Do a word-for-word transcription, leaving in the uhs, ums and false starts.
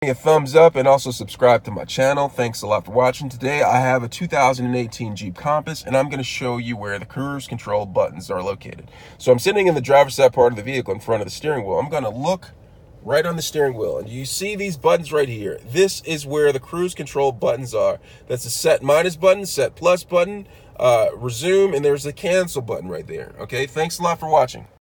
A thumbs up and also subscribe to my channel. Thanks a lot for watching. Today I have a two thousand eighteen Jeep Compass, and I'm going to show you where the cruise control buttons are located. So I'm sitting in the driver's side part of the vehicle in front of the steering wheel. I'm going to look right on the steering wheel, and you see these buttons right here. This is where the cruise control buttons are. That's the set minus button, set plus button, uh, resume, and there's a cancel button right there. Okay, thanks a lot for watching.